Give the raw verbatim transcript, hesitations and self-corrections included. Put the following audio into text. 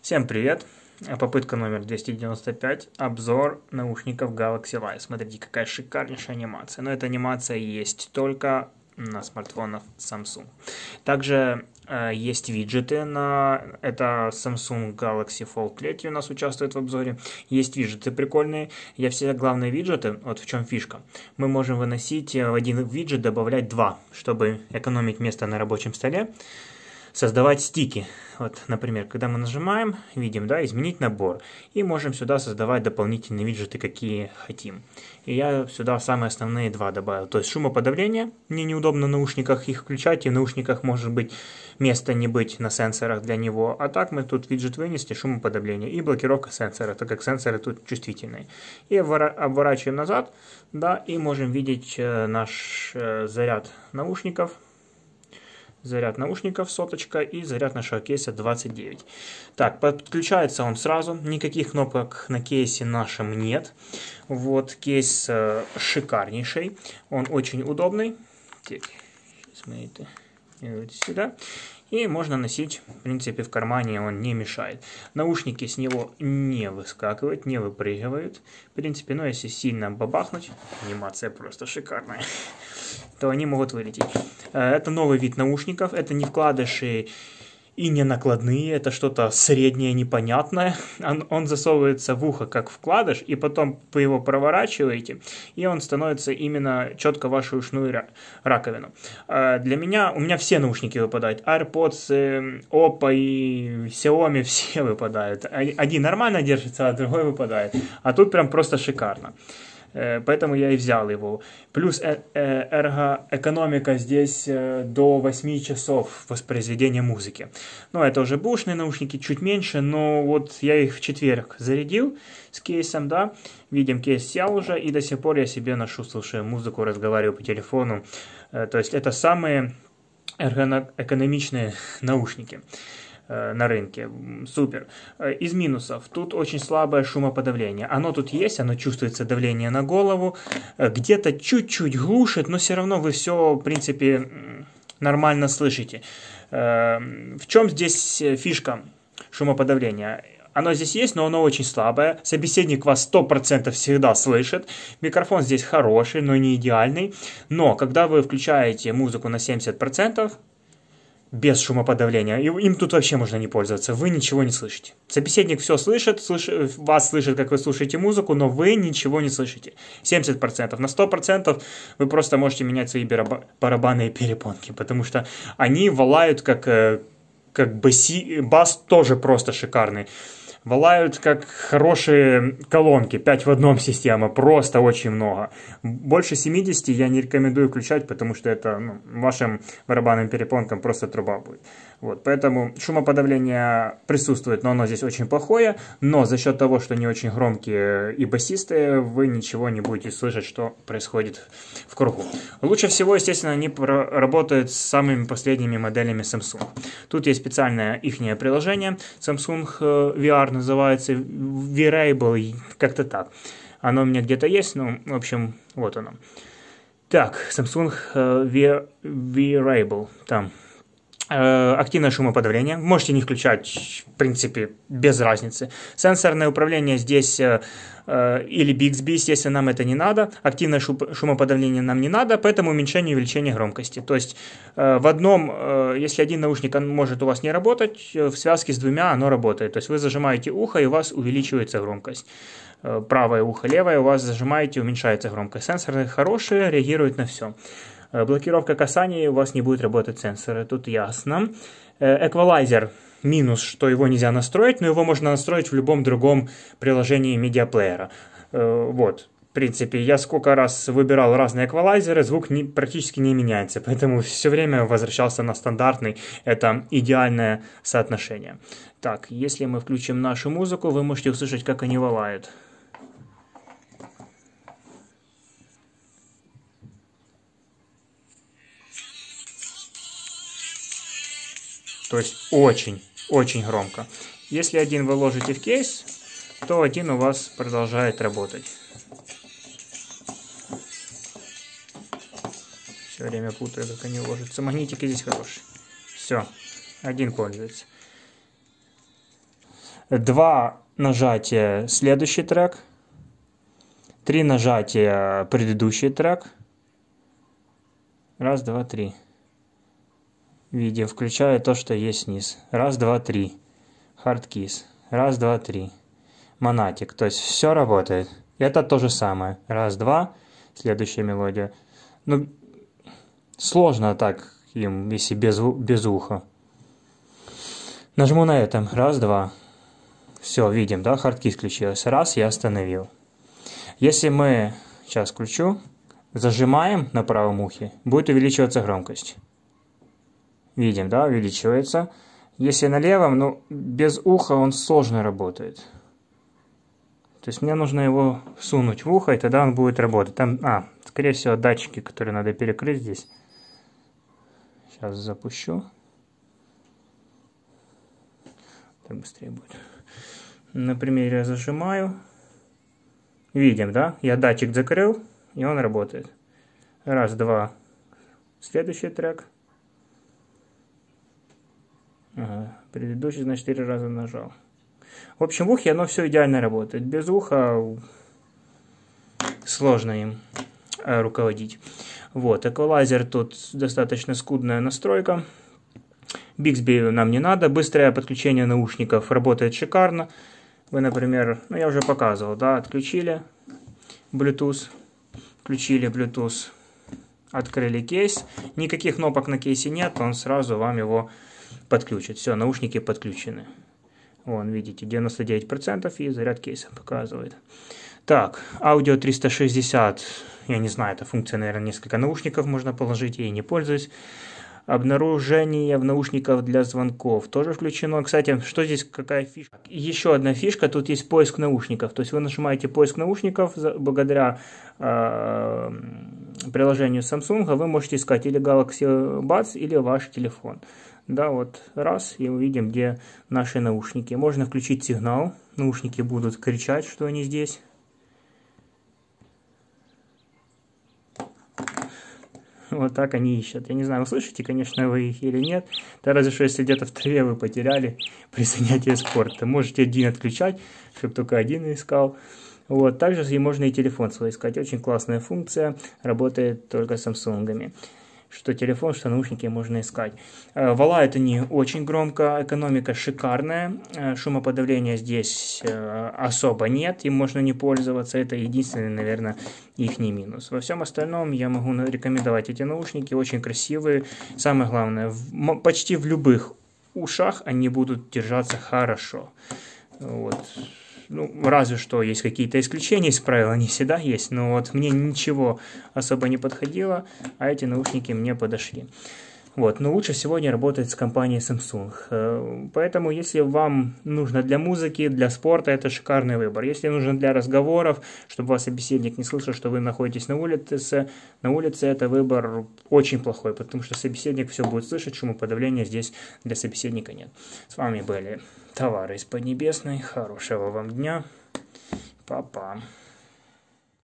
Всем привет! Попытка номер двести девяносто пять. Обзор наушников Galaxy Live. Смотрите, какая шикарнейшая анимация. Но эта анимация есть только на смартфонах Samsung. Также э, есть виджеты на... Это Samsung Galaxy Fold три у нас участвует в обзоре. Есть виджеты прикольные. Я все главные виджеты, вот в чем фишка. Мы можем выносить в один виджет, добавлять два, чтобы экономить место на рабочем столе. Создавать стики. Вот, например, когда мы нажимаем, видим, да, изменить набор. И можем сюда создавать дополнительные виджеты, какие хотим. И я сюда самые основные два добавил. То есть шумоподавление. Мне неудобно в наушниках их включать. И в наушниках может быть место не быть на сенсорах для него. А так мы тут виджет вынесли, шумоподавление. И блокировка сенсора, так как сенсоры тут чувствительные. И обворачиваем назад. Да, и можем видеть э, наш э, заряд наушников. Заряд наушников соточка и заряд нашего кейса двадцать девять. Так, подключается он сразу. Никаких кнопок на кейсе нашем нет. Вот, кейс э, шикарнейший. Он очень удобный. Так, сейчас мы это сюда. И можно носить, в принципе, в кармане, он не мешает. Наушники с него не выскакивают, не выпрыгивают. В принципе, но если сильно бабахнуть, анимация просто шикарная, то они могут вылететь. Это новый вид наушников, это не вкладыши и не накладные, это что-то среднее, непонятное. Он, он засовывается в ухо как вкладыш, и потом вы его проворачиваете, и он становится именно четко в вашу ушную раковину. Для меня, у меня все наушники выпадают. AirPods, Oppo и Xiaomi все выпадают. Один нормально держится, а другой выпадает. А тут прям просто шикарно. Поэтому я и взял его. Плюс эргоэкономика здесь до восьми часов воспроизведения музыки. Ну, это уже бэушные наушники, чуть меньше, но вот я их в четверг зарядил с кейсом, да. Видим, кейс сел уже, и до сих пор я себе ношу, слушаю музыку, разговариваю по телефону. То есть это самые эргоэкономичные наушники на рынке. Супер. Из минусов. Тут очень слабое шумоподавление. Оно тут есть, оно чувствуется давление на голову. Где-то чуть-чуть глушит, но все равно вы все, в принципе, нормально слышите. В чем здесь фишка шумоподавления? Оно здесь есть, но оно очень слабое. Собеседник вас сто процентов всегда слышит. Микрофон здесь хороший, но не идеальный. Но когда вы включаете музыку на семьдесят процентов, без шумоподавления, им тут вообще можно не пользоваться, вы ничего не слышите. Собеседник все слышит, слыш... вас слышит, как вы слушаете музыку, но вы ничего не слышите. семьдесят процентов. На сто процентов вы просто можете менять свои барабанные перепонки, потому что они валают как, как баси... бас тоже просто шикарный. Валают как хорошие колонки, пять в одном система, просто очень много. Больше семидесяти я не рекомендую включать, потому что это ну, вашим барабанным перепонкам просто труба будет. Вот, поэтому шумоподавление присутствует, но оно здесь очень плохое. Но за счет того, что они очень громкие и басистые, вы ничего не будете слышать, что происходит в кругу. Лучше всего, естественно, они работают с самыми последними моделями Samsung. Тут есть специальное ихнее приложение, Samsung ви ар называется, Wearable, как-то так. Оно у меня где-то есть, ну, в общем, вот оно. Так, Samsung Wearable, там. Активное шумоподавление. Можете не включать, в принципе, без разницы. Сенсорное управление здесь э, или Bixby, если нам это не надо. Активное шумоподавление нам не надо, поэтому уменьшение и увеличение громкости. То есть э, в одном, э, если один наушник может у вас не работать, в связке с двумя оно работает. То есть вы зажимаете ухо, и у вас увеличивается громкость. Э, правое ухо, левое у вас зажимаете, уменьшается громкость. Сенсоры хорошие, реагируют на все. Блокировка касания, у вас не будет работать сенсоры, тут ясно. Эквалайзер минус, что его нельзя настроить, но его можно настроить в любом другом приложении медиаплеера. Вот, в принципе, я сколько раз выбирал разные эквалайзеры, звук не, практически не меняется, поэтому все время возвращался на стандартный, это идеальное соотношение. Так, если мы включим нашу музыку, вы можете услышать, как они валают. То есть очень, очень громко. Если один вы ложите в кейс, то один у вас продолжает работать. Все время путаю, как они ложатся. Магнитики здесь хорошие. Все, один пользуется. Два нажатия следующий трек. Три нажатия предыдущий трек. Раз, два, три. Видео включаю то, что есть низ. Раз, два, три. Hard Keys. Раз, два, три. Монатик. То есть все работает. Это то же самое. Раз, два. Следующая мелодия. Ну, сложно так им, если без, без уха. Нажму на этом. Раз, два. Все, видим, да? Hard Keys включилась. Раз, я остановил. Если мы... Сейчас включу. Зажимаем на правом ухе. Будет увеличиваться громкость. Видим, да? Увеличивается. Если на левом, ну, без уха он сложно работает. То есть мне нужно его сунуть в ухо, и тогда он будет работать. Там, а, скорее всего, датчики, которые надо перекрыть здесь. Сейчас запущу. Так быстрее будет. На примере я зажимаю. Видим, да? Я датчик закрыл, и он работает. Раз, два. Следующий трек. Ага. Предыдущий, значит, четыре раза нажал. В общем, в ухе оно все идеально работает. Без уха сложно им руководить. Вот, эквалайзер тут достаточно скудная настройка. Биксби нам не надо. Быстрое подключение наушников работает шикарно. Вы, например, ну я уже показывал, да, отключили Bluetooth, включили Bluetooth, открыли кейс. Никаких кнопок на кейсе нет, он сразу вам его подключит. Все, наушники подключены. Вон, видите, девяносто девять процентов и заряд кейса показывает. Так, аудио триста шестьдесят, я не знаю, эта функция, наверное, несколько наушников можно положить, я ей не пользуюсь. Обнаружение в наушниках для звонков тоже включено. Кстати, что здесь, какая фишка? Еще одна фишка, тут есть поиск наушников. То есть вы нажимаете поиск наушников, благодаря э, приложению Samsung вы можете искать или Galaxy Buds, или ваш телефон. Да, вот раз, и увидим, где наши наушники. Можно включить сигнал, наушники будут кричать, что они здесь. Вот так они ищут. Я не знаю, вы слышите, конечно, вы их или нет. Да разве что, если где-то в траве вы потеряли при занятии спорта. Можете один отключать, чтобы только один искал. Вот. Также и можно и телефон свой искать. Очень классная функция. Работает только с Samsung. Что телефон, что наушники можно искать. Волает они очень громко, экономика шикарная, шумоподавления здесь особо нет, им можно не пользоваться, это единственный, наверное, их минус. Во всем остальном я могу рекомендовать эти наушники, очень красивые, самое главное, в, почти в любых ушах они будут держаться хорошо. Вот. Ну, разве что есть какие-то исключения из правил, они всегда есть, но вот мне ничего особо не подходило, а эти наушники мне подошли. Вот, но лучше всего они работают с компанией Samsung. Поэтому, если вам нужно для музыки, для спорта, это шикарный выбор. Если нужно для разговоров, чтобы вас собеседник не слышал, что вы находитесь на улице, на улице это выбор очень плохой, потому что собеседник все будет слышать, шумоподавления здесь для собеседника нет. С вами были Товары из Поднебесной. Хорошего вам дня. Па-па.